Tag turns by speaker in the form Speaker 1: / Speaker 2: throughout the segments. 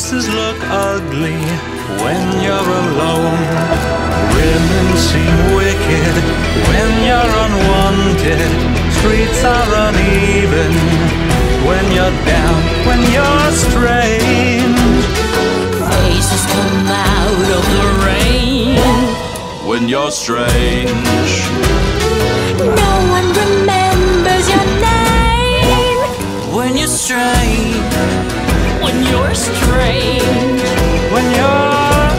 Speaker 1: Faces look ugly when you're alone. Women seem wicked when you're unwanted. Streets are uneven when you're down, when you're strange.
Speaker 2: Faces come out of the rain
Speaker 1: when you're strange.
Speaker 2: No one remembers your name when you're strange. When you're strange.
Speaker 1: When you're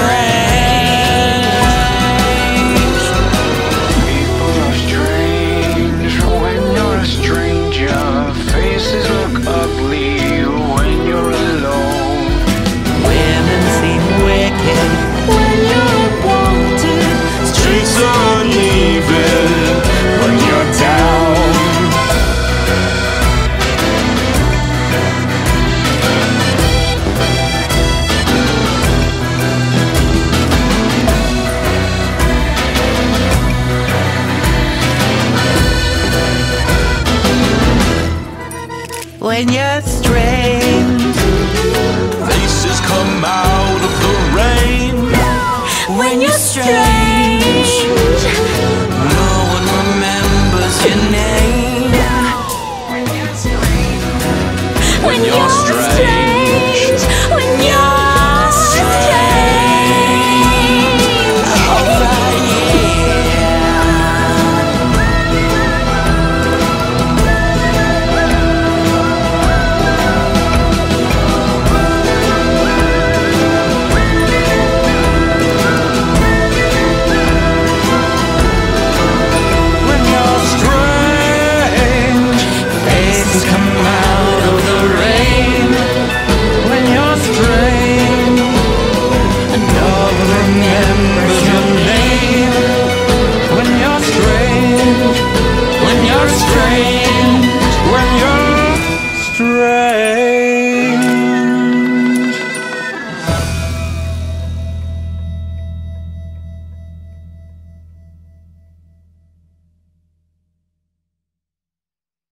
Speaker 2: strange.
Speaker 3: People are strange when you're a stranger. Faces look ugly when you're alone.
Speaker 1: women seem wicked
Speaker 2: When you're unwanted.
Speaker 1: streets are uneven when you're down. When you're strange, faces come out of the rain.
Speaker 2: When you're strange.
Speaker 1: No one remembers your name. When you're strange.